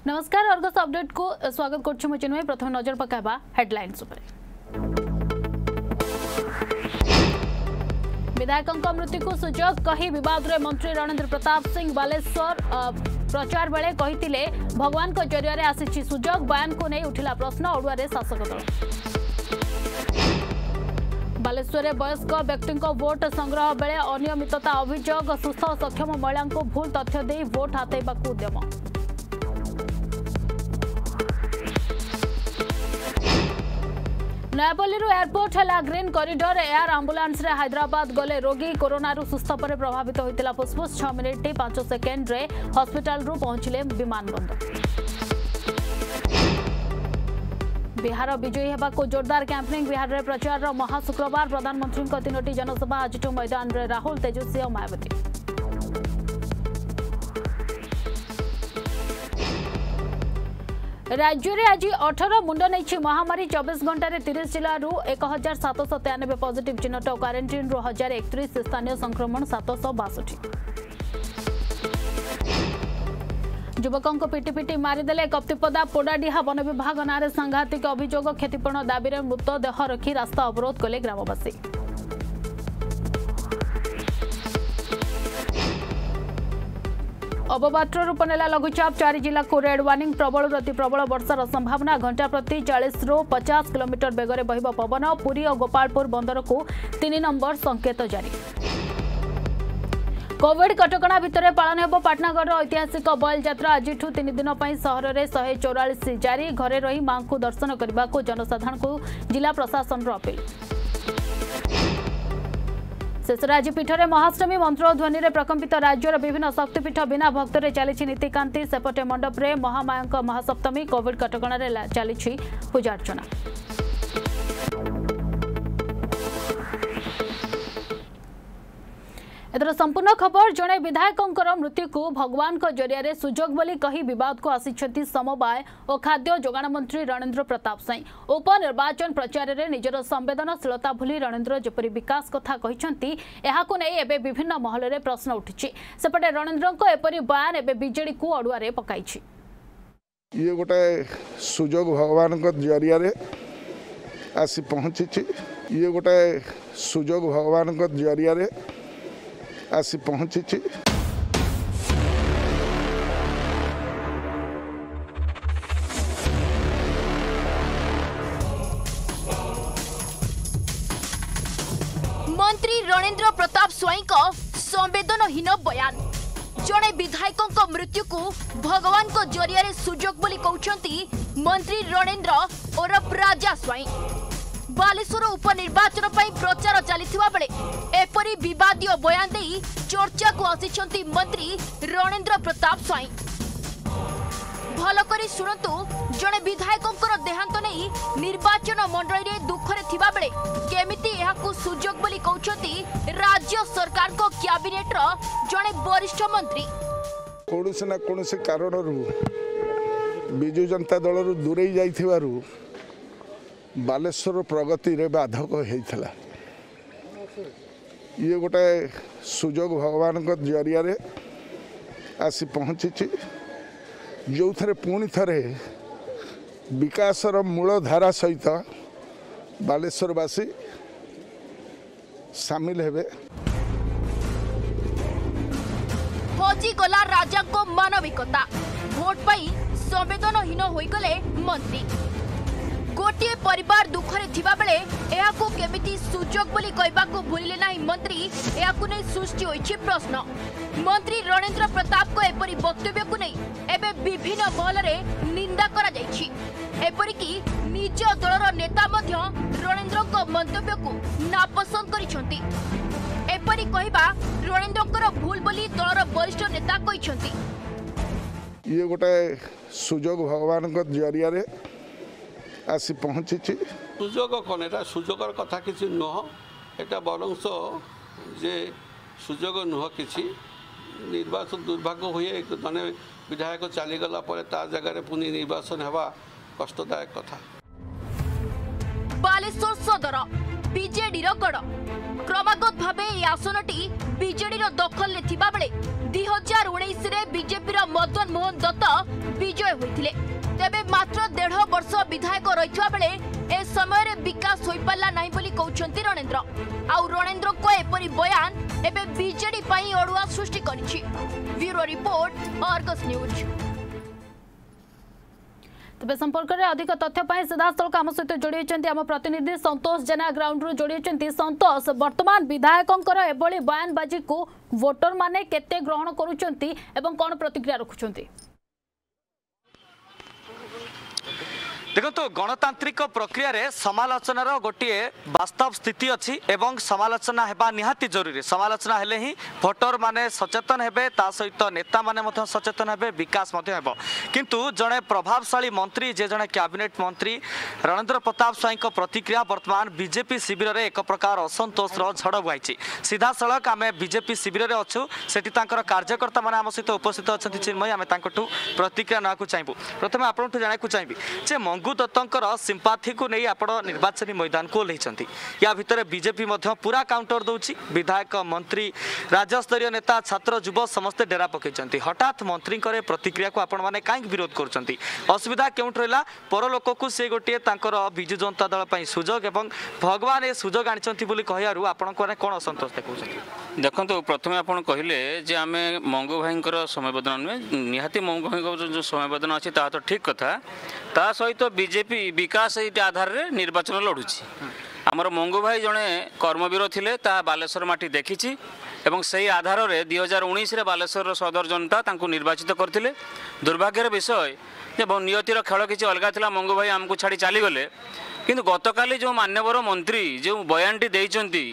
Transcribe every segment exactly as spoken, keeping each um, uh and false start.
नमस्कार Argus update को स्वागत करछु म चिन्मय। प्रथम नजर पकाबा हेडलाइंस ऊपर। विधायकों मृत्यु को सुजोग कही विवाद रे मंत्री रणेंद्र प्रताप सिंह बालेश्वर प्रचार बेले कहिथिले भगवान को जरिया रे आसीछि सुजोग। बयान को नहीं उठिला प्रश्न ओडुआ रे शासक दल। बालेश्वर वयस्क व्यक्ति वोट संग्रह बेले अनियमितता अभियोग सुस्थ सक्षम महिला को भूल तथ्य दे वोट हातेबा उद्यम। नयापल्ली एयरपोर्ट है ग्रीन कॉरिडोर एयर आंबुलांस रे हैदराबाद गले रोगी कोरोना रु सुस्थ पर प्रभावित होता फुसफुस छह मिनिट पांच सेकेंड रे हॉस्पिटल रु पहुंचले विमान बंदर। बिहार विजयी हेबा को जोरदार कैंपेनिंग बिहार रे प्रचार महाशुक्रवार प्रधानमंत्री तीनोटी जनसभा आज मैदान रे राहुल तेजस्वी और मायावती। राज्य में आज अठारह मुंड नहीं महामारी चौबीस घंटे तीस जिलूर एक हजार सातश तेयानबे पॉजिटिव चिन्हट क्वारंटाइन रु हजार एकतीस स्थानीय संक्रमण सातश बासठी। युवकों को पिटी पिटी मारिदेले कप्तिपदा पोडाडीहा वन विभाग नारे सांघातिक अभियोग क्षतिपूर्ण दाबी मृतदेह रखी रास्ता अवरोध कले ग्रामवासी। अवबात्र रूप नेला लघुचाप चार जिला को रेड वार्निंग प्रबल अति प्रबल वर्षार संभावना घंटा प्रति चालीस रु पचास किलोमीटर बेगरे बहिब पवन। पुरी और गोपालपुर बंदर को तीन नंबर संकेत जारी। कोविड कटकणा भितर पालन हेब पाटनागढ़ ऐतिहासिक बयल यात्रा आज तीन दिन सहर में शहे चौरालीस जारी। घरे रही मां को दर्शन करने को जनसाधारण को जिला प्रशासन अपील। शेष आज पीठ में महाष्टमी मंत्रोध्वनि रे प्रकंपित राज्यर विभिन्न शक्तिपीठ बिना भक्त रे चली नीतिकांति। सेपटे मंडप रे महामाया महासप्तमी कोविड कटकणा रे चली पूजा अर्चना। एथर संपूर्ण खबर जड़े विधायकों मृत्यु को भगवान को जरिया सुजोग बोली कही विवाद को आसी समवाय और खाद्य जोगाण मंत्री रणेंद्र प्रताप सिंह। उपनिर्वाचन प्रचार में निजर संवेदनशीलता भूली रणेंद्र जपरी विकास कथा कहते एबे विभिन्न महल में प्रश्न उठी। सेपटे रणेंद्र एपरी बयान एबे बीजेडी को अड़ुआ पकाई। ये गोटे सुजोग भगवान को जरिया आसी पहुंची। ये गोटे सुजोग भगवान को जरिया आसी पहुंची। मंत्री रणेंद्र प्रताप स्वाई को संवेदनहीन बयान। जड़े विधायकों मृत्यु को भगवान को जरिया सुजोग बोली कहते मंत्री रणेंद्र ओरफ राजा स्वाई। बालेश्वर उपनिर्वाचन प्रचार चलता बेले एपरी विवादीय बयान दे चर्चा को आसी मंत्री रणेंद्र प्रताप स्वाई। भलकरी शुणु जड़े विधायकों देहांत नहीं निर्वाचन मंडली रे दुखरे थिबा बेले केमिति एहाकु सुजोग बोली कहउछंती राज्य सरकार को कैबिनेट रो जड़े वरिष्ठ मंत्री। कोनोसी ना कोनोसी कारण रु बिजु जनता दल रु दूरे जाइथिबारु बालेश्वर प्रगति रे बाधक होइथला। ये गोटे सुजोग भगवान को जरिया आसी पहुंची जो थे पुणी थे विकासर मूल धारा सहित बालेश्वरवासी सामिल हेबे। हजिगला राजा को मानविकता भोट पाई संवेदनहीन होइगले मंत्री। गोटे परिवार दुखरे थिबा बेले एहाकु केमिति सुजोग बोली कहबाकू भूलिले नाही मंत्री। एहाकु नै सृष्टि होइछि प्रश्न। मंत्री रणेंद्र प्रताप को एपरी वक्तव्य को नहीं एबे विभिन्न महल रे निंदा करा जाइछि। एपरी कि निज दलर नेता मध्य रणेंद्र को मंतव्य को नापसंद करिसंती। एपरी कहबा रणेंद्रकर भूल बोली दलर वरिष्ठ नेता कहिसंती। ये गोटे सुजोग भगवान को जरिया आसी पहुंची। सुजोग कौन एटा सुजोगर कथा किसी नुह एटा बरंश जे सुजोग नुह किसी निर्वाचन दुर्भाग्य हुए जने विधायक चलीगला ता जगह पुणी निर्वाचन हेबा कष्टदायक कथा। बालेश्वर सदर बीजेडी गढ़ क्रमागत भावे यह आसनटी बीजेडी दखल में थिबा बेले दुई हजार उन्नीस रे बीजेपी मदन मोहन दत्त विजय होइथिले तेबे मात्र डेढ़ वर्ष विधायक रहिथिबा बेले ए समय रे विकास होई पाला नाही बोली कहउछंती रणेंद्र आउ रणेंद्र को एपरि बयान एबे बीजेडी पई अडुआ सृष्टि करिछि। Bureau report Argus news. तेज संपर्क में अधिक तथ्य सीधास्थल आम सहित जोड़ी आम प्रतिनिधि संतोष जेना ग्राउंड जोड़ी। संतोष, वर्तमान विधायकों एभली बयानबाजी को वोटर माने केते ग्रहण करुचंती एवं कौन प्रतिक्रिया रखुचंती? देखो तो गणतांत्रिक प्रक्रिया रे समालोचनार गोटे वास्तव स्थिति अच्छी एवं समालोचना हेबा निहाती जरूरी। समालोचना हेले ही भोटर माने सचेतन हेबे, ता सहित नेता माने मध्य सचेतन हेबे, विकास मध्य हेबो। किंतु जड़े प्रभावशाली मंत्री जे जड़े कैबिनेट मंत्री रणेंद्र प्रताप स्वाई को प्रतिक्रिया वर्तमान बीजेपी शिविर में एक प्रकार असंतोष झड़ बुआई। सीधा सड़क आम बीजेपी शिविर में अच्छु, सेठी तांकर कार्यकर्ता माने आम सहित उपस्थित अच्छा चिन्मयी, आम प्रतिक्रिया नाकू चाहबू। प्रथम आपंठ जाना चाहिए जे मंगू दत्तर सिंपाथी को नहीं आप निर्वाचनी मैदान को ओह्लैंती। या भितर बीजेपी पूरा काउंटर दौची। विधायक, मंत्री, राज्यस्तरीय नेता, छात्र, युव समस्ते डेरा पकई। हठात मंत्री प्रतिक्रिया को आपण मैंने कहीं विरोध कर असुविधा क्यों रहा? परलोक को सी गोटे विजु जनता दल पर सुजोग एवं भगवान ये सुजोग आनी कहू आपण कौन असंतोष देखते? देखो प्रथम आप कहले जे आम मंगू भाई समयबदन नुहे निहाती मंगू भाई जो समयबदन अच्छी ता तो ठीक कथा। ता सहित बीजेपी विकास ये आधार रे निर्वाचन लड़ुची। आमर मंगू भाई जड़े कर्मवीर थिले, ता बालेश्वर माटी देखी एवं से आधार रे दुई हजार उन्नीस बालेश्वर सदर जनता तांको निर्वाचित करथिले। दुर्भाग्यर विषय जे नियतिर खेल किसी अलग था। मंगू भाई आमको छाड़ी चलीगले, किंतु गतकाली जो मान्यवर मंत्री जो बयानटी देइचंती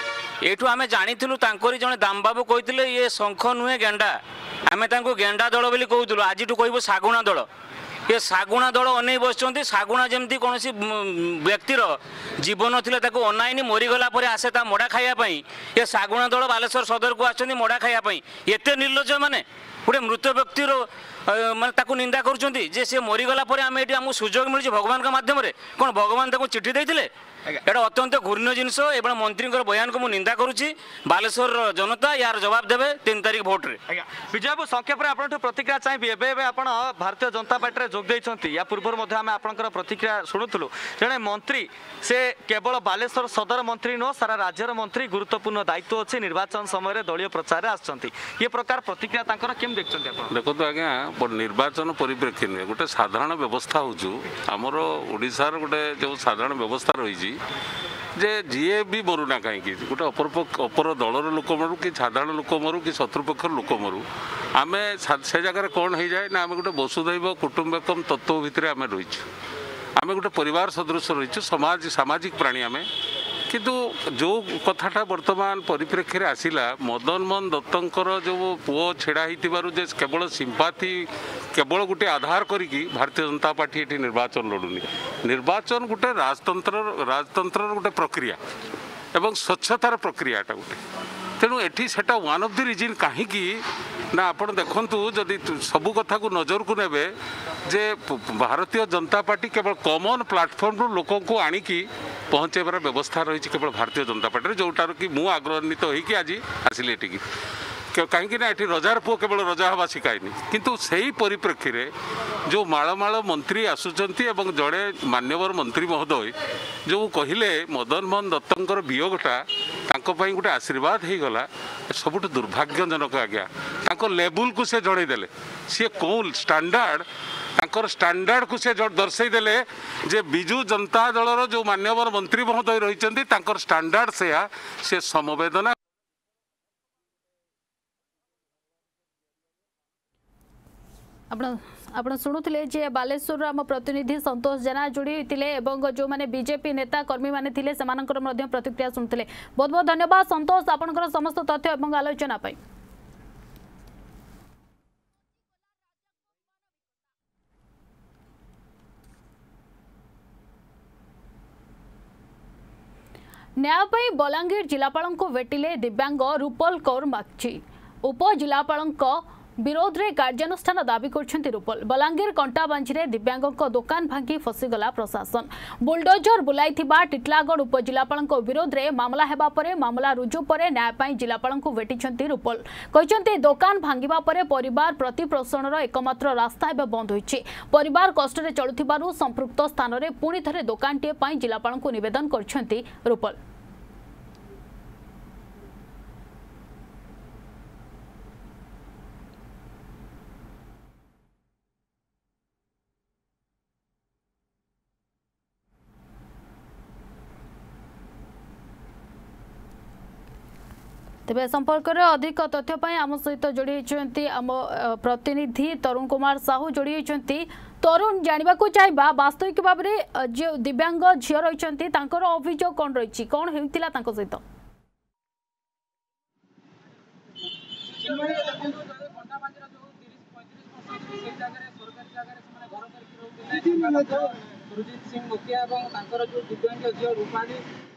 एठू आमे जानिथिलु तांकोरी जने दामबाबू कहिथिले ये शंख नुहे गेंडा, आमे तांको गेंडा दल बोली कहूथुलु। आजिठू कहबो सागुणा दल। ये सागुणा दल अनै बसचंती। सागुणा जेमती कोनोसी व्यक्तिर जीवन थिले ताको अनाइनी मरीगला परे आसे ता मोडा खाइया पई, ये सागुणा दल बालेश्वर सदर को आछंती मोडा खाइया पई। एते निर्लज्ज माने गोटे मृत व्यक्तिर माने ताको निंदा करूचंती जे से मरीगला परे आमे एटी हमु सुजोग मिलुची भगवान का माध्यम रे। कोन भगवान ताको चिट्ठी देइथिले? एटा अत्यंत घूर्ण जिनस। एवं मंत्री बयान को मुझे निंदा करुच्ची। बालेश्वर जनता यार जवाब देवे तीन तारीख भोट रे। विजय बाबू संक्षेप में आपन प्रतिक्रिया चाहिए। एवं आप भारतीय जनता पार्टी जोग देइछंती। या पूर्व आम आपंकर प्रतिक्रिया शुणुलु। जड़े मंत्री से केवल बालेश्वर सदर मंत्री नुह, सारा राज्यर मंत्री, गुरुत्वपूर्ण दायित्व अच्छी। निर्वाचन समय दलीय प्रचार आसछंती। ये प्रकार प्रतिक्रिया तांकर केम देखछंती आपण? देखो तो आज्ञा निर्वाचन परिप्रेक्षी नुहे गोटे साधारण व्यवस्था होचु। आमर ओडिशार गोटे जो साधारण व्यवस्था रही जे जीए भी मरुना कहीं गोटे अपर अपर दलर लोक मरु कि साधारण लोक मरु कि शत्रुपक्ष लोक मरु, आम से जगह कौन हो जाए ना आम गोटे वसुधैव कुटुंबकम तत्व भितर आम रही आम गोटे परिवार सदृश रही समाज सामाजिक प्राणी आम। किंतु जो कथाटा वर्तमान परिप्रेक्षी रे आसिला मदन मोहन दत्तर जो पुओ छेड़ा होइतिबारु जे केवल सिंपाथी केवल गोटे आधार करिकी भारतीय जनता पार्टी एठी निर्वाचन लड़ुनी। निर्वाचन गोटे राजतंत्र राजतंत्र गोटे प्रक्रिया एवं स्वच्छतार प्रक्रियाटा गोटे। तेणु एठी सेटा वन ऑफ द रीजन कहीं ना आप देखु जदि सबू कथा को नजर को नेबे जे भारतीय जनता पार्टी केवल कॉमन प्लेटफॉर्म रू लोक को आनिकी पहुँचेबार व्यवस्था रही केवल भारतीय जनता पार्टी जोटार कि मु आग्रहित होगी आज आसिली एटिकी कहीं ना ये रजार पुओ केवल रजा हवा शिखायनी। किंतु सही परिप्रेक्षी रे जो मालमाल मंत्री आसुचंती एवं जड़े मान्यवर मंत्री महोदय जो कहले मदन मोहन दत्तर वियोगटा तांको गोटे आशीर्वाद हो गला सबुठ दुर्भाग्यजनक। आज्ञा तांको लेवल को से जनईदेले सी कौन स्टैंडर्ड तांकर स्टैंडर्ड को से दर्शईदेले जे बिजु जनता दलर जो मान्यवर मंत्री महोदय रही तांकर स्टैंडर्ड से से समवेदना। आपण शुणुले जे बालेश्वर आम प्रतिनिधि संतोष जेना जोड़ी होते जो माने बीजेपी नेता कर्मी माने थिले सेमानकर मध्य प्रतिक्रिया शुणुले। बहुत बहुत धन्यवाद संतोष आपनकर समस्त तथ्य एवं आलोचना पाई। न्याय पाई बलांगीर जिलापाल को भेटिले दिव्यांग रूपल कौर मागची। उप जिलापाल विरोध रे कार्यानुष्ठान दाबी करछन्ति रूपल। बलांगीर कंटाबांझी रे दिव्यांगक दुकान भांगी फसीगला प्रशासन। बुलडोजर बुलाइथिबा टिटलागढ़ उपजिलापालक विरोध रे मामला हेबा परे मामला रुजु परे न्याय पाई जिलापालक भेटिछन्ति रूपल। कहिछन्ति दुकान भांगिबा परे परिवार प्रतिपोषणर एकमात्र रास्ता एबे बंद होइछि। परिवार कष्ट रे चलुथिबारु संपृक्त स्थान रे पुणी थरे दुकानटे पाई जिलापालक निवेदन करछन्ति रूपल। तेज संपर्क में अधिक तथ्य आम सहित जोड़ी होती आम प्रतिनिधि तरुण कुमार साहू जोड़ी होती। तरुण जानवा चाहिए वास्तविक भाव में जो दिव्यांग झील रही अभियोग कौन रही कौन होता सहित सुरजीत सिंह मुखिया जो दिव्यांग झील रूपाली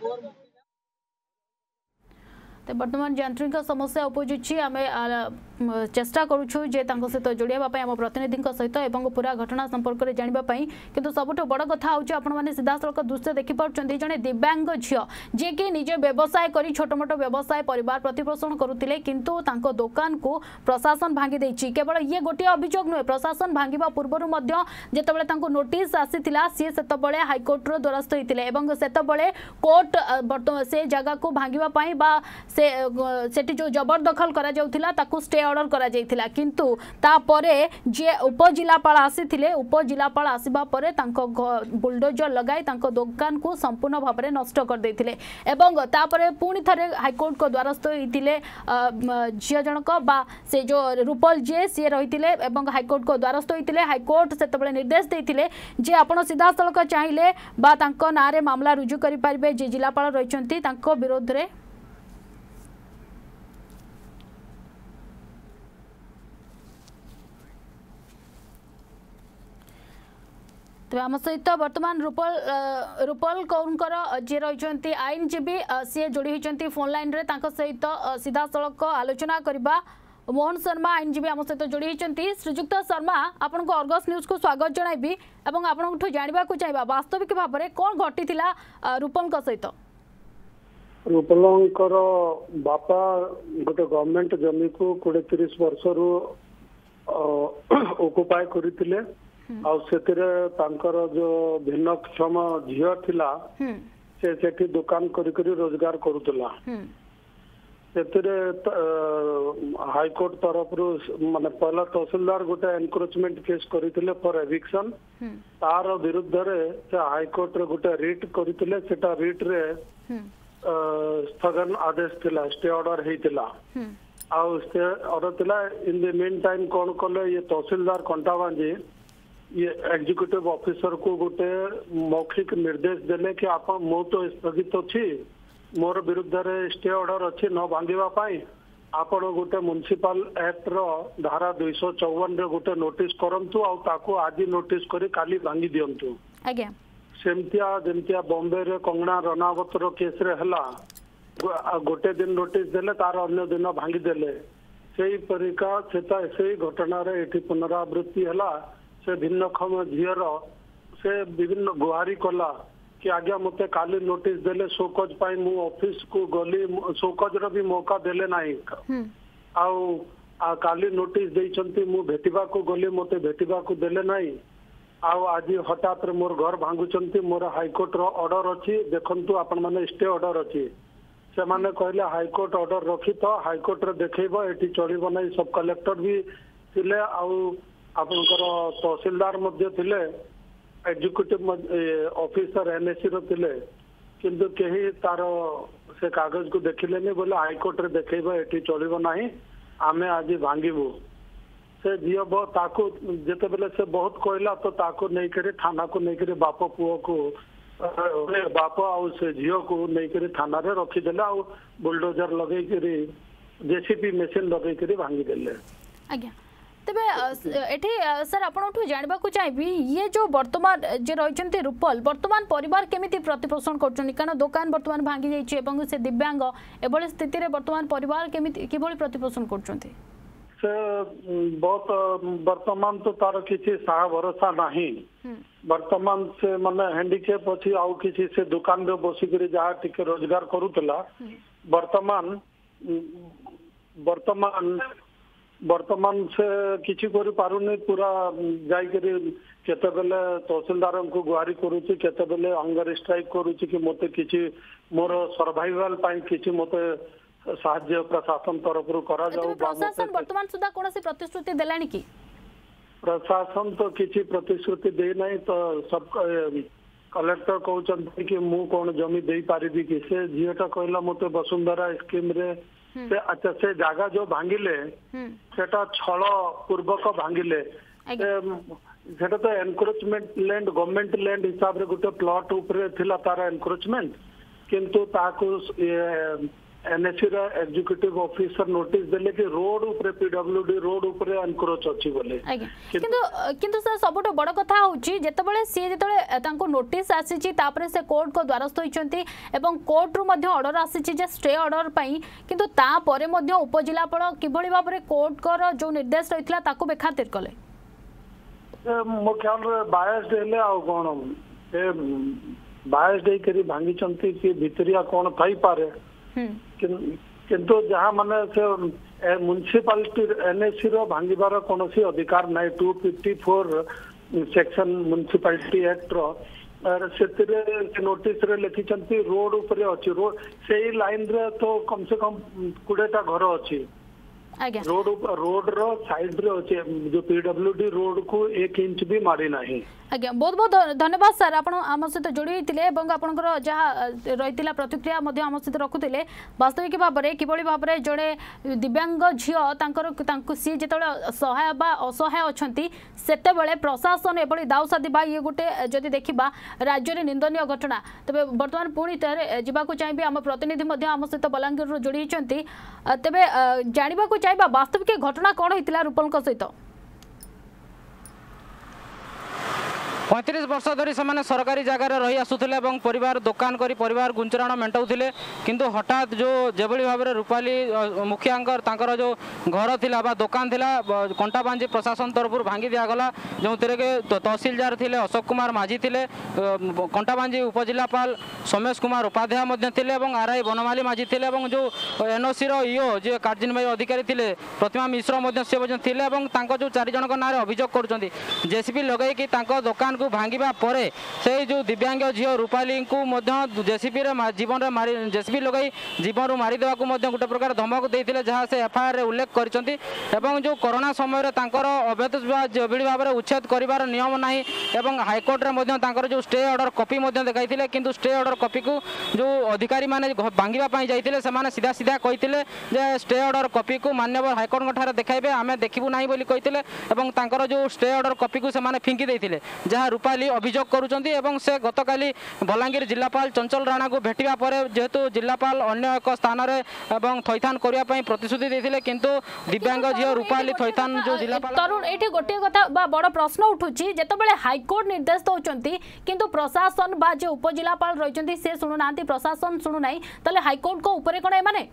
तो बर्तमान यांत्रिक समस्या उपजुची आम चेष्टा करुछु जे तांको सहित जोड़िया आम प्रतिनिधि सहित एवं पूरा घटना संपर्क में जानापी किंतु सबुठ बड़ कथा हूँ आपण मैंने सीधा सड़क दृश्य देखिपुं जड़े दिव्यांग झील जी कि निजे व्यवसाय कर छोट मोट व्यवसाय परिवार प्रतिपोषण करुले किंतु तांको दुकान को प्रशासन भांगी देछि। केवल ये गोटे अभियोग नुहे प्रशासन भांगिबा पूर्वरु मध्य जेतेबेले तांको नोटिस आसीथिला सी सेतबेले हाईकोर्ट रो द्वारस्थ होइतिले एवं सेतबेले कोर्ट से जगह को भांगिबा पई बा से सेठी जो जबरदखल करा जाउथिला ताकू स्टे ऑर्डर करा जाइथिला किंतु तापरे जे उपजिलापाल आसीथिले उपजिलापाल आसीबा परे तांको बुलडोजर लगाई तांको दुकान को संपूर्ण भाव में नष्ट कर देथिले एवं तापरे पुणी थरे हाईकोर्ट को द्वारस्थ होइतिले झियो जनक बा से जो रूपल जे सी रहितिले एवं हाईकोर्ट को द्वारस्थ होइतिले हाईकोर्ट सेतबेले निर्देश देथिले जे आपण सीधा सड़क चाहिले बा तांको नारे मामला रुजु करि पारिबे जे जिलापाल रहिचंती तांको विरोध रे तो आम सहित बर्तमान रूपल रूपल कौरकर जी रही आईनजीवी सी जोड़ी होती फोन लाइन रे तांको सहित सीधा सड़क आलोचना करबा मोहन शर्मा आईनजीवी आम सहित जोड़ी होती। श्रीजुक्त शर्मा आपन को अर्गस न्यूज को स्वागत जणाइबी एवं आपन जानवा चाहिए वास्तविक भाव में कौन घटी रूपल सहित रूपलंकर बापा गोटे गवर्नमेंट जमी को कोड़े तीस वर्ष रु ऑक्युपाई करथिले आउ सेतिरे तांकर जो भिन्नक्षम झियो थिला से सेठी दुकान करी करी रोजगार करूतला सेतिरे हाईकोर्ट तरफ रु माने पहला तहसीलदार गोटे एनक्रोचमेंट केस करथिले फॉर एविक्शन तार विरुद्ध रे से हाईकोर्ट रे गोटे रिट करथिले सेटा रिट रे स्थगन आदेश थिला स्टे ऑर्डर हेतिला आउ स्टे ऑर्डर थिला इन द मीन टाइम कोन कले ये तहसीलदार कंटाबांजी ये एग्जीक्यूटिव ऑफिसर को गोटे मौखिक निर्देश देले कि आप मो तो स्थगित अच्छी मोर विरुद्ध रे स्टे ऑर्डर अच्छी न भांगिबा पाई आपण गोटे म्युनिसिपल एक्ट रो धारा दो सौ चौवन रे गोटे नोटिस करंतु आ ताको आज नोटिस करी काली भांगी दियंतु आज्ञा सेमतिया जेमतिया बॉम्बे रे कंगना रनावत रो केस रे हला गोटे दिन नोटिस देले तार अन्य दिन भांगी देले सेही परिका सेता सेही घटना रे एठी पुनरावृत्ति हला से भिन्नक्षम झीर से विभिन्न गुहारी कला कि आज्ञा मते काली नोटिस देले शोकज पाई मु ऑफिस को गली शोकज रो भी मौका देले नाही आउ आ काली नोटिस देइचंती मु भेटिबा को गली मते भेटिबा को देले नाही आउ आज हठात रे मोर घर भांगुचंती मोर हाईकोर्ट रो ऑर्डर अछि देखंतु आपण माने स्टे ऑर्डर अछि से माने कहले हाईकोर्ट ऑर्डर रखी तो हाईकोर्ट रे देखैबो एठी चलिबो नाही सब कलेक्टर भी थिले आउ आपनकर तहसीलदार मध्य थिले एग्जीक्यूटिव ऑफिसर एनएससी रो थिले किंतु केही तार से कागज को देखिले नहीं बोले हाईकोर्ट रे देखैबो एठी चलिबो नाही आमे आज भांगिबो से जियो बो ताको जेते बेले से बहुत कहला तो ताको नहीं करे थाना को नहीं करे बाप पुओ को बाप आउ से जियो को नहीं करे थाना रे रखी देला आउ बुलडोजर लगै करी जेसीबी मशीन लगै करी भांगी देले आज्ञा तेबे एठी सर आपनठु जानबा को चाहिबी ये जो वर्तमान जे रहिचंती रूपल वर्तमान परिवार केमिति प्रतिपोषण करचनी कारण दुकान वर्तमान भांगी जाइछि एवं से दिव्यांग एबळे स्थिति रे वर्तमान परिवार केमिति किबळे प्रतिपोषण करचंती से बहुत वर्तमान तो तार किसी साहा भरोसा नहीं वर्तमान से माने हैंडिकेप अच्छी आउ किसी से दुकान रे बसिक जहाँ टिके रोजगार करूला वर्तमान वर्तमान वर्तमान से किसी कर पारुनी पूरा जाइकरी केते बेले तहसीलदार को गुहारी करूची केते बेले अंगर स्ट्राइक करूची कि मते किसी मोर सर्वाइवल पाई किसी मते साहाय्य प्रशासन तरफ करा जाऊ प्रशासन वर्तमान सुधा कौन सी प्रतिश्रुति देलानी की प्रशासन तो किसी प्रतिश्रुति दे नहीं तो सब कलेक्टर कहते कि मु कौन जमी दे पारिबी कि से झीटा कहला मते वसुंधरा स्कीम रे से अच्छा से जागा जो भांगिले सेटा छल पूर्वक भांगिले सेटा तो एनक्रोचमेंट लैंड गवर्नमेंट लैंड हिसाब रे गोटे प्लॉट ऊपर थिला तार एनक्रोचमेंट किंतु ताकू एनएससी रा एग्जीक्यूटिव ऑफिसर नोटिस देले कि रोड ऊपर पीडब्ल्यूडी रोड ऊपर एनक्रोच अछि बोले किंतु किंतु सर सबटो बड़ कथा होची जेतेबेले सी जेतेबेले तांको नोटिस आसीची तापरे से कोर्ट को द्वारस्थ होइचंती एवं कोर्ट रु मध्ये ऑर्डर आसीची जे स्टे ऑर्डर पई किंतु ता परे मध्ये उपजिलापाल किभଳି भाबरे कोर्ट कर जो निर्देश रहितला ताको बेखातिर कले मो ख्याल रे बायस देले आ कोन ए बायस दे करी भांगी चंती कि भितरिया कोन थाई पारे किंतु जहाँ माने से म्युनिसिपालिटी एनएससी रो भांगिबार कौन सी अधिकार नहीं two fifty four section municipality act रो से नोटिस रे लिखिचंती रोड ऊपर अच्छी रोड से लाइन रे तो कम से कम कोड़ेटा घर अच्छी रोड रोड रो साइड रे अच्छे जो पीडब्ल्यूडी रोड को एक इंच भी मारी नहीं आज्ञा बहुत बहुत धन्यवाद सर आप आम सहित जोड़ी होते आपंकर जहाँ रही प्रतिक्रिया आम सहित रखुले वास्तविक भाव में किभଳି भाव में जड़े दिव्यांग झील सी जो सहाय बा असहाय अच्छा से प्रशासन एभली दाऊ साधी ये गोटे जदि देखा राज्य में निंदनीय घटना तेज बर्तमान पुणी जावाक चाहिए आम प्रतिनिधि आम सहित बलांगीर जोड़ी होती तेज जानवा चाहिए वास्तविक घटना कौन होता रूपल सहित पैंतीस वर्ष धरी से सरकारी जगार रही आसुले परिवार दुकान करी परिवार गुंचरण मेटाऊले किंतु हठात जो जेभली भाव में रूपाली मुखिया जो घर थिला बा दुकान थिला कंटाबांजी प्रशासन तरफ भांगी दिगला जो कि तहसीलदार थे अशोक कुमार माझी थे कंटाबांजी उपजिलापाल सोमेश कुमार उपाध्याय थे आरआई बनमाली माझी थे जो एनओसी रो जो कार्यनिर्वाही अधिकारी थे प्रतिमा मिश्र थे जो चार जन ना अभियोग कर जेसीबी लगे दुकान को भांगा पर से जो दिव्यांग झील रूपाली को जेसीबी जीवन में मारी जेसीबी लगे जीवन रू मारिदेवा गोटे प्रकार धमक देते जहाँ से एफआईआर उल्लेख कर जो कोरोना समय अवैध जेभली भाव में उच्छेद कर नियम ना हाइकोर्ट में जो स्टे ऑर्डर कॉपी देखाई किंतु स्टे ऑर्डर कॉपी को जो अधिकारी माने भांगापी जाते से सीधा सीधा कहते स्टे ऑर्डर कॉपी को माननीय हाइकोर्ट ठारे देखाइबे आम देखू ना कहते जो स्टे ऑर्डर कॉपी को फिंकी देते जहाँ रूपाली अभियोग करुँच से गतकाली बलांगीर जिलापाल चंचल राणा को भेटा पर जेहेतु जिलापाल अन्य एक स्थान में थैथान करने प्रतिश्रुति देते किंतु दिव्यांग झील रूपाली थैथान जो जिलापाल तरुण ये गोटे कथा बड़ प्रश्न उठुची जेतेबेले हाइकोर्ट निर्देश दौरान किंतु प्रशासन बा जो उपजिलापाल रही से शुणुना प्रशासन शुणुना ताले हाइकोर्ट को ऊपर कौन एमाने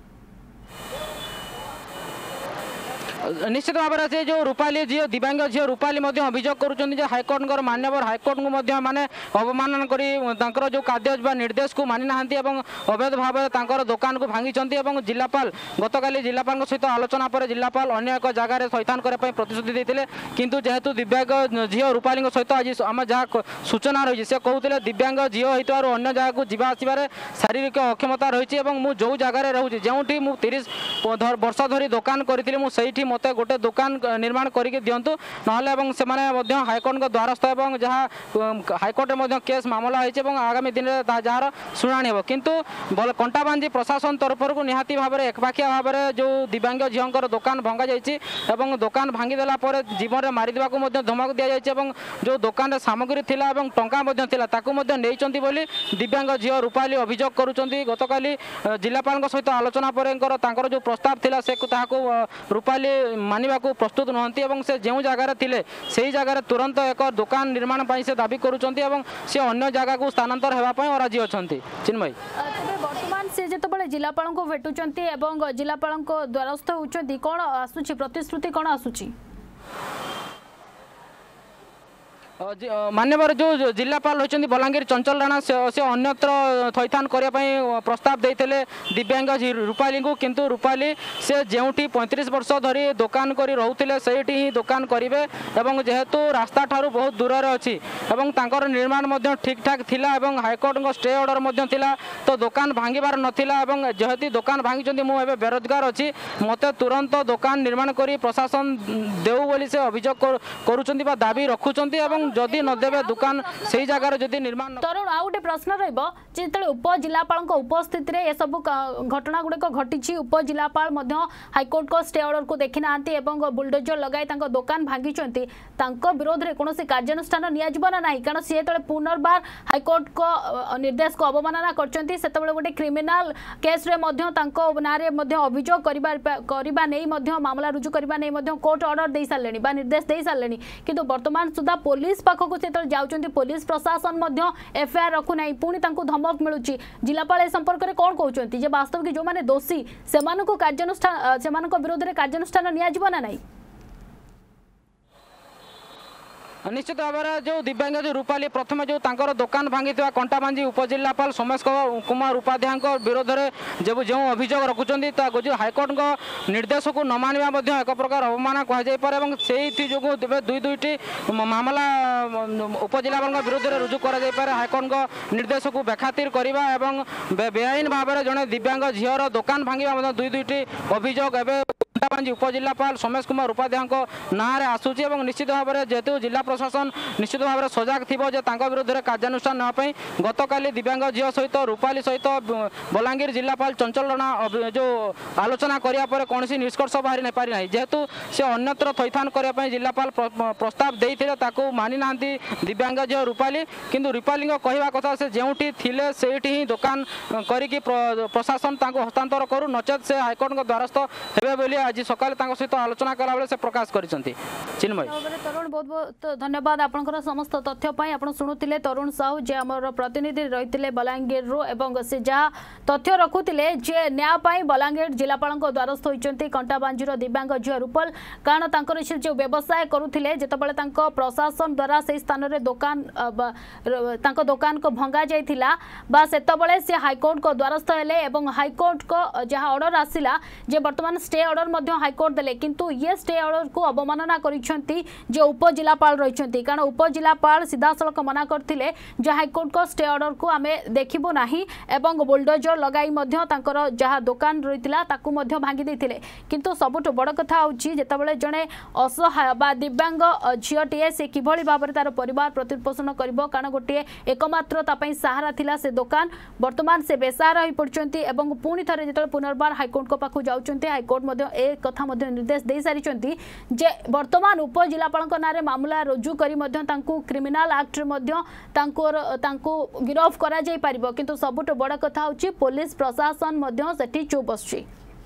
निश्चित भाव में से जो रूपाली झील दिव्यांग झील रूपाली अभियोग कर हाइकोर्ट मान्यवर हाइकोर्ट को माने अवमान कर जो कार्य निर्देश को मानि ना अवैध भाव में दुकान को भांगी जिलापाल गतकाली जिलापाल सहित आलोचना पर जिलापाल अन्य एक जगह थैथान करने प्रतिश्रुति देते किंतु जेहेतु दिव्यांग झील रूपाली सहित आज आम जहाँ सूचना रही से कहते दिव्यांग झील होता अन्य जगह को जावा आसबार शारीरिक अक्षमता रही है जो जगार रोचे जो तीस वर्ष धरी दुकान करी से मत गोटे दुकान निर्माण करके दिंतु ना हाइकोर्ट द्वारस्थ जहाँ हाइकोर्ट में केस मामला होती आगामी दिन में जार शुणाणी हो किंतु कंटाबांजी प्रशासन तरफ निहाती भाव में एकपाखिया भाव में जो दिव्यांग झील दुकान भंगा जाइए दुकान भांगीदेला जीवन में मारिदेवा धमक दि जाइए जो दुकान सामग्री थिला टंका नहीं बोली दिव्यांग झील रूपाली अभियोग करुँच गतकाली जिलापाल सहित आलोचना पर जो प्रस्ताव थिला से रूपाली मानिबा को प्रस्तुत नहंती से जो जगार थिले से जगार तुरंत एक दुकान निर्माण पाई से दाबी करुँच से अन्य जगह को स्थानांतर होगा राजी अच्छा चिन्मयी वर्तमान से जितेबाला जिलापाल को भेटुंट एवं जिलापाल द्वारस्थ होती कौन आसूची प्रतिश्रुति कौन आसूची मान्यवर जो जिलापाल होती बलांगीर चंचल राणा से, से अन्यत्र थैथान करने प्रस्ताव देते दिव्यांग रूपाली को किंतु रूपाली से जोटी पैंतीस वर्ष धरी दुकान कर रोते से ही दुकान करेंगे एवं जेहेतु रास्ता ठारू बहुत दूर अच्छी और निर्माण ठीक ठाक थिला हाईकोर्ट स्टे ऑर्डर थिला तो दुकान भांगार नाला जेहेतु दुकान भांगी मुझे बेरोजगार अच्छी मत तुरंत दुकान निर्माण कर प्रशासन देऊ बोली से अभियोग करुँच दाबी रखुंट जदि नदेवे दुकान से जगार जदि निर्माण तरुण आ गोटे प्रश्न रही उपजिलापाल उपस्थित रे ये सब घटना गुड़िक घटी उपजिलापाल हाईकोर्ट को स्टे ऑर्डर को देखी ना बुलडोजर लगाई दुकान भांगी विरोध में कौन कार्यानुष्ठान निना ना कारण सी जो पुनर्बार हाईकोर्ट को निर्देश को अवमानना कर गोटे क्रिमिनाल केस रे ना अभियोग करने मामला रुजु करने कोर्ट ऑर्डर दे सारे निर्देश दे सारे किंतु वर्तमान सुधा पुलिस पाखक से जाऊँच पुलिस प्रशासन एफआईआर रखुना पुणी धमक मिलूँ जिलापाल ए संपर्क में कौन कहते वास्तव जो मैंने दोषी से कार्यानुष्ठान से विरोध में कार्यानुष्ठान निना ना निश्चित भाव में जो दिव्यांग जो रूपाली प्रथम जो तांकर दुकान भांगी कंटाबांजी उपजिलापाल सोमेश कुमार उपाध्याय विरोध में जो जो अभियोग रखुच्च जो हाईकोर्ट निर्देश को न मानवा एक प्रकार अवमान कहुपर से जो दुई दुईटी मामला उपजिलापाल विरोध में रुजु कर हाईकोर्ट निर्देश को बेखातिर करने बेआईन भाव में जड़े दिव्यांग झीर दुकान भांगा दुई दुईटी अभियोग एवं उपजिलापाल सोमेश कुमार उपाध्याय ना आसूची निश्चित भाव में जेहेतु जिला प्रशासन निश्चित भाव में सजग थी विरोध में कार्यानुष्ठान नापी गतकाली दिव्यांग झील सहित रूपाली सहित बलांगीर जिलापाल चंचल राणा जो आलोचना करने कौन निष्कर्ष बाहरी नहीं पारि ना जेहेतु से अन्यत्र थैथान करने जिलापाल प्रस्ताव देते मानि ना दिव्यांग झील रूपाली किंतु रूपाली कहवा कथा से जोटी थिले सेठी ही दुकान करिकी प्रशासन हस्तांतर करू नचेत से हाईकोर्ट द्वारस्थ हेबे बोली आज सकाले सहित आलोचना कला बेले से प्रकाश करिसंती चिन्मय तरुण बहुत बहुत धन्यवाद आपनकर समस्त तथ्य पाई आपण सुनुतिले तरुण साहू जे हमर प्रतिनिधि रहितिले बलांगीर रो एवं से जहा तथ्य रखुतिले जे न्याय पाई बलांगीर जिलापाल द्वारस्थ होइचंती कंटाबांजीर दिव्यांग झियो रूपल कारण तांकर जो व्यवसाय करुथिले जेतबेले तांको प्रशासन द्वारा से स्थान रे दुकान तांको दुकान को भंगा जाइथिला बा सेतबेले से हाईकोर्ट को द्वारस्थ हेले एवं हाईकोर्ट को जहा ऑर्डर आसिला जे वर्तमान स्टे ऑर्डर हाईकोर्ट देले किंतु ये स्टे ऑर्डर को अवमानना करिसेंती जो उपजिलापाल रहिसेंती कारण उपजिलापाल सीधा सड़क मना करथिले जे हाईकोर्ट को स्टे ऑर्डर को आमे देखिबो नाही एवं बुलडोजर लगाई मध्य तांकर जहा दुकान रहितिला ताकू मध्य भांगी देथिले किंतु सबुठ बड़ कथा होची जेतेबेले जणे असहाय बा दिव्यांग झियोटीए से किभଳି भाबरे तार परिवार प्रतिपोषण करिवो कारण गोटे एकमात्र तापई सहारा थिला से दुकान वर्तमान से बेसहारा होई पड़चंती एवं पुणी थरे जेतेबेले पुनर्बार हाईकोर्ट को पाखु जाउचंती हाईकोर्ट मध्य ए कथा मध्य निर्देश दे सारी जे वर्तमान उपजिलापाल नारे मामला रुजु करी मध्य तांकु क्रिमिनाल एक्ट रे मध्य तांको तांकु गिरफ करा जाई परिबो किंतु सबुठ बड़ कथा होची पुलिस प्रशासन मध्य सेठी चुप बसची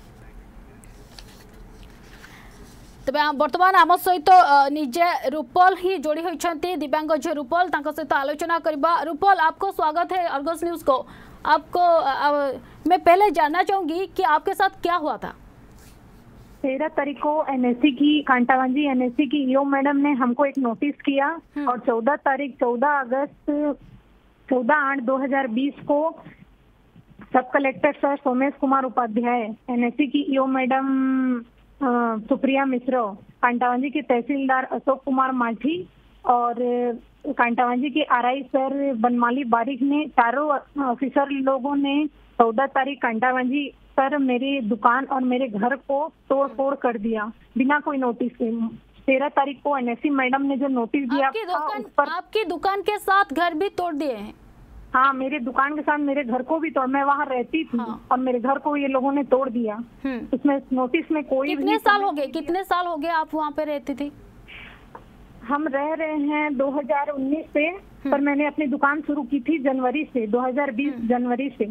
तबे वर्तमान आम सहित निजे रूपल ही जोड़ी होइछंती दिव्यांग झियो रूपल तांको सहित आलोचना करबा रूपल आपको स्वागत है अर्गस न्यूज को आपको आ, मैं पहले जानना चाहूंगी कि आपके साथ क्या हुआ था तेरह तारीख को एनएससी की कांटाबांजी एनएससी की ईओ मैडम ने हमको एक नोटिस किया और चौदह तारीख चौदह अगस्त चौदह आठ दो हजार बीस को सब collector sir Somesh Kumar Upadhyay NSC की ईओ मैडम सुप्रिया मिश्रा कांटाबांजी के तहसीलदार अशोक कुमार मांझी और कांटाबांजी के आरआई सर बनमाली बारिक ने चारों ऑफिसर लोगों ने चौदह तारीख कांटाबांजी सर मेरी दुकान और मेरे घर को तोड़ फोड़ कर दिया बिना कोई नोटिस के। तेरह तारीख को एनएससी मैडम ने जो नोटिस दिया आपकी दुकान, पर... आपकी दुकान के साथ घर भी तोड़ दिए हैं? हाँ मेरे दुकान के साथ मेरे घर को भी तोड़ मैं वहाँ रहती थी हाँ। और मेरे घर को ये लोगों ने तोड़ दिया। उसमें नोटिस में कोई कितने साल हो गए कितने साल हो गए आप वहाँ पे रहती थी? हम रह रहे हैं दो हजार उन्नीस से पर मैंने अपनी दुकान शुरू की थी जनवरी से दो हजार बीस जनवरी से।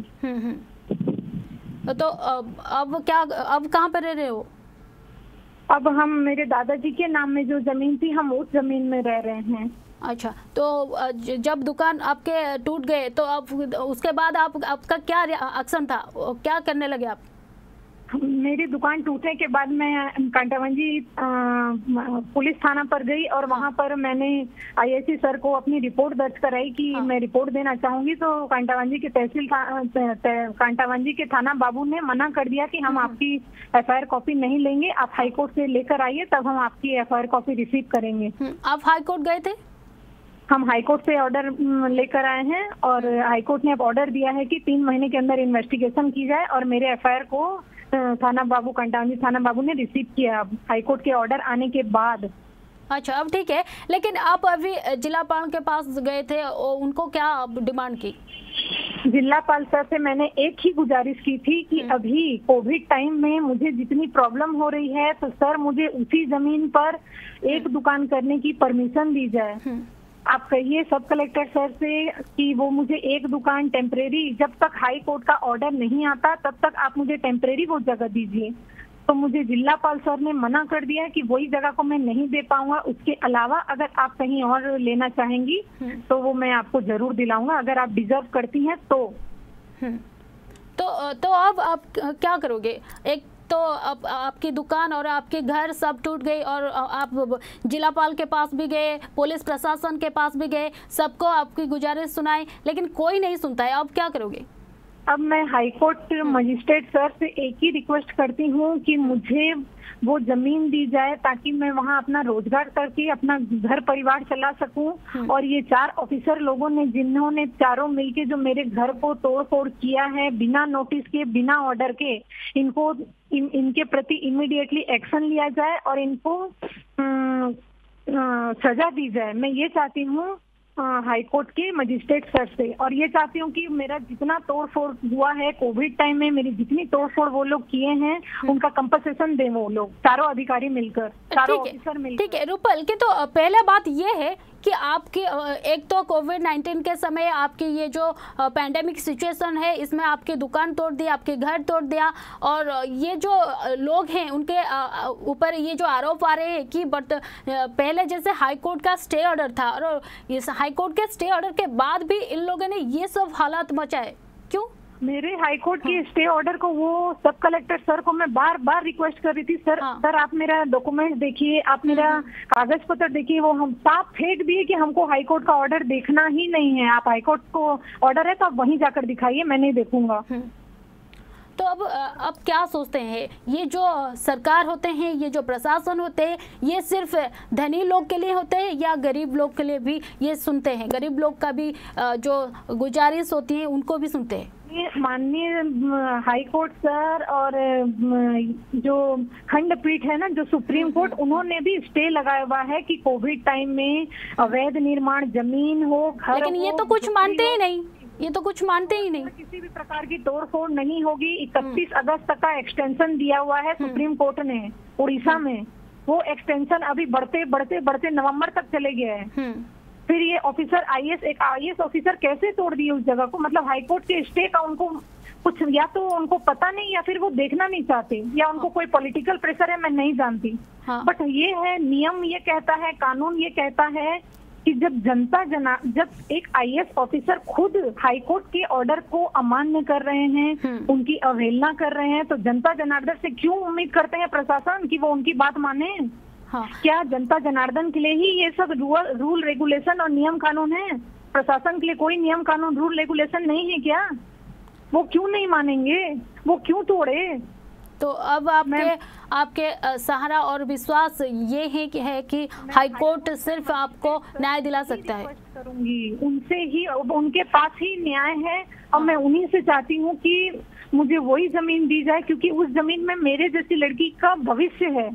तो अब, अब क्या अब कहाँ पे रह रहे हो? अब हम मेरे दादाजी के नाम में जो जमीन थी हम उस जमीन में रह रहे हैं। अच्छा, तो जब दुकान आपके टूट गए तो अब उसके बाद आप आपका क्या एक्शन था, क्या करने लगे आप? मेरी दुकान टूटने के बाद मैं कांटावंजी पुलिस थाना पर गई और हाँ। वहाँ पर मैंने आईआईसी सर को अपनी रिपोर्ट दर्ज कराई कि हाँ। मैं रिपोर्ट देना चाहूंगी। तो कांटावंजी के तहसील कांटावंजी के थाना बाबू ने मना कर दिया कि हम आपकी एफआईआर कॉपी नहीं लेंगे, आप हाईकोर्ट से लेकर आइए तब हम आपकी एफआईआर कॉपी रिसीव करेंगे। आप हाईकोर्ट गए थे? हम हाईकोर्ट से ऑर्डर लेकर आए हैं और हाईकोर्ट ने अब ऑर्डर दिया है कि तीन महीने के अंदर इन्वेस्टिगेशन की जाए और मेरे एफआईआर को थाना बाबू कांटावंजी थाना बाबू ने रिसीव किया अब हाईकोर्ट के ऑर्डर आने के बाद। अच्छा, अब ठीक है, लेकिन आप अभी जिलापाल के पास गए थे, उनको क्या डिमांड की? जिलापाल सर से मैंने एक ही गुजारिश की थी कि अभी कोविड टाइम में मुझे जितनी प्रॉब्लम हो रही है तो सर मुझे उसी जमीन पर एक दुकान करने की परमिशन दी जाए। आप कहिए सब कलेक्टर सर से कि वो मुझे एक दुकान टेम्परेरी, जब तक हाई कोर्ट का ऑर्डर नहीं आता तब तक आप मुझे टेम्परेरी वो जगह दीजिए। तो मुझे जिलापाल सर ने मना कर दिया कि वही जगह को मैं नहीं दे पाऊंगा, उसके अलावा अगर आप कहीं और लेना चाहेंगी तो वो मैं आपको जरूर दिलाऊंगा अगर आप डिजर्व करती हैं तो। तो तो अब आप क्या करोगे? एक तो अब आपकी दुकान और आपके घर सब टूट गई और आप जिलापाल के पास भी गए, पुलिस प्रशासन के पास भी गए, सबको आपकी गुजारिश सुनाई, लेकिन कोई नहीं सुनता है, अब क्या करोगे? अब मैं हाईकोर्ट मजिस्ट्रेट सर से एक ही रिक्वेस्ट करती हूँ कि मुझे वो जमीन दी जाए ताकि मैं वहाँ अपना रोजगार करके अपना घर परिवार चला सकूं। और ये चार ऑफिसर लोगों ने जिन्होंने चारों मिलके जो मेरे घर को तोड़ फोड़ किया है बिना नोटिस के, बिना ऑर्डर के, इनको इन, इनके प्रति इमीडिएटली एक्शन लिया जाए और इनको आ, आ, सजा दी जाए। मैं ये चाहती हूँ हाईकोर्ट के मजिस्ट्रेट सर से, और ये चाहती हूँ कि मेरा जितना तोड़ फोड़ हुआ है कोविड टाइम में, मेरी जितनी तोड़ फोड़ वो लोग किए हैं उनका कंपनसेशन दें वो लोग, चारों अधिकारी मिलकर, चारों ऑफिसर मिलकर। ठीक है रूपल की तो पहला बात ये है कि आपकी एक तो कोविड नाइन्टीन के समय आपकी ये जो पैंडेमिक सिचुएशन है इसमें आपकी दुकान तोड़ दी, आपके घर तोड़ दिया, और ये जो लोग हैं उनके ऊपर ये जो आरोप आ रहे हैं कि बट पहले जैसे हाईकोर्ट का स्टे ऑर्डर था और इस हाईकोर्ट के स्टे ऑर्डर के बाद भी इन लोगों ने ये सब हालात मचाए, क्यों? मेरे हाईकोर्ट के स्टे ऑर्डर को वो सब कलेक्टर सर को मैं बार बार रिक्वेस्ट कर रही थी, सर हाँ। सर आप मेरा डॉक्यूमेंट देखिए, आप मेरा कागज पत्र देखिए, वो हम साफ फेंक दिए कि हमको हाईकोर्ट का ऑर्डर देखना ही नहीं है, आप हाईकोर्ट को ऑर्डर है तो आप वहीं जाकर दिखाइए, मैं नहीं देखूंगा। तो अब अब क्या सोचते हैं, ये जो सरकार होते हैं, ये जो प्रशासन होते हैं, ये सिर्फ धनी लोग के लिए होते हैं या गरीब लोग के लिए भी ये सुनते हैं? गरीब लोग का भी जो गुजारिश होती है उनको भी सुनते हैं? माननीय हाई कोर्ट सर और जो खंडपीठ है ना, जो सुप्रीम कोर्ट, उन्होंने भी स्टे लगाया हुआ है कि कोविड टाइम में अवैध निर्माण जमीन हो, घर, लेकिन ये तो कुछ मानते ही नहीं, ये तो कुछ मानते ही नहीं। किसी भी प्रकार की तोड़ फोड़ नहीं होगी। इकतीस अगस्त तक का एक्सटेंशन दिया हुआ है सुप्रीम कोर्ट ने उड़ीसा में, वो एक्सटेंशन अभी बढ़ते बढ़ते बढ़ते नवंबर तक चले गए हैं। फिर ये ऑफिसर आईएएस एक आईएएस ऑफिसर कैसे तोड़ दिए उस जगह को? मतलब हाईकोर्ट के स्टे का उनको कुछ, या तो उनको पता नहीं या फिर वो देखना नहीं चाहते, या उनको कोई पॉलिटिकल प्रेशर है, मैं नहीं जानती। हाँ। बट ये है, नियम ये कहता है, कानून ये कहता है कि जब जनता जना जब एक आईएएस ऑफिसर खुद हाईकोर्ट के ऑर्डर को अमान्य कर रहे हैं, उनकी अवहेलना कर रहे हैं, तो जनता जनार्दन से क्यों उम्मीद करते हैं प्रशासन कि वो उनकी बात माने? हाँ। क्या जनता जनार्दन के लिए ही ये सब रूल रूल रेगुलेशन और नियम कानून है? प्रशासन के लिए कोई नियम कानून रूल रेगुलेशन नहीं है क्या? वो क्यों नहीं मानेंगे? वो क्यों तोड़े? तो अब आपके आपके सहारा और विश्वास ये है कि है कि हाईकोर्ट सिर्फ आपको न्याय दिला सकता है? करूंगी उनसे ही, उनके पास ही न्याय है, और मैं उन्हीं से चाहती हूँ कि मुझे वही जमीन दी जाए, क्योंकि उस जमीन में मेरे जैसी लड़की का भविष्य है,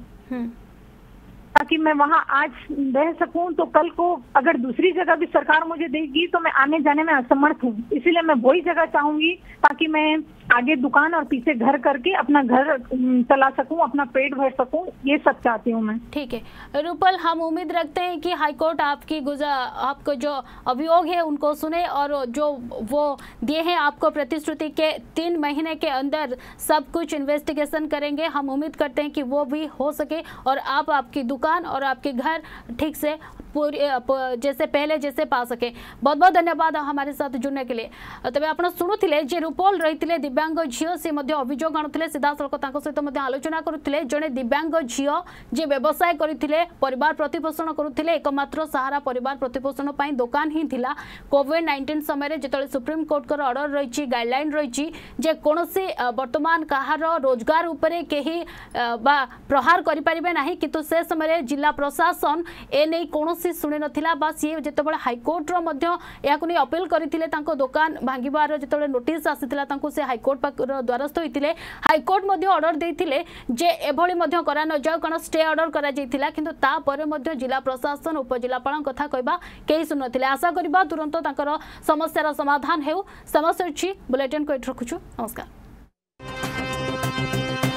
ताकि मैं वहाँ आज रह सकूं, तो कल को अगर दूसरी जगह भी सरकार मुझे देगी तो मैं आने जाने में असमर्थ हूँ। इसीलिए मैं वही जगह चाहूंगी ताकि मैं आगे दुकान और पीछे घर करके अपना घर चला सकूं, अपना पेट भर सकूं, ये सब चाहती हूँ मैं। ठीक है रूपल, हम उम्मीद रखते हैं कि हाईकोर्ट आपकी गुजा आपको जो अभियोग है उनको सुने, और जो वो दिए हैं आपको प्रतिश्रुति के तीन महीने के अंदर सब कुछ इन्वेस्टिगेशन करेंगे। हम उम्मीद करते हैं कि वो भी हो सके और आप आपकी दुकान और आपके घर ठीक से पूरी जैसे पहले जैसे पा सके। बहुत बहुत धन्यवाद हमारे साथ जुड़ने के लिए। तबे आप शुणुले जे रूपल रही दिव्यांग झील से अभियोग आणुले सीधा सड़क सहित आलोचना करुले जड़े दिव्यांग झील जे व्यवसाय करते परिवार प्रतिपोषण करुले एकमात्र सहारा परिवार प्रतिपोषण पर दुकान ही थिला। कोविड नाइंटीन समय जो सुप्रीम कोर्ट का ऑर्डर रही गाइडलाइन रही जे कौन से वर्तमान कहार रोजगार उपरे कहीं प्रहार करें ना किंतु से समय जिला प्रशासन एने कौन शुणी ना सी जो हाइकोर्टर नहीं अपील करते दुकान भांगार जो नोटिस आसाला से हाइकोर्ट द्वारस्थ होते हाइकोर्ट ऑर्डर देते जे एभली करा न जाओ कारण स्टे ऑर्डर करा किंतु तापर जिला प्रशासन उपजिलापाल कथा कहवा कई शुणुते आशा करवा तुरंत समस्यार समाधान हो। समस्या बुलेटिन को रखुछु। नमस्कार।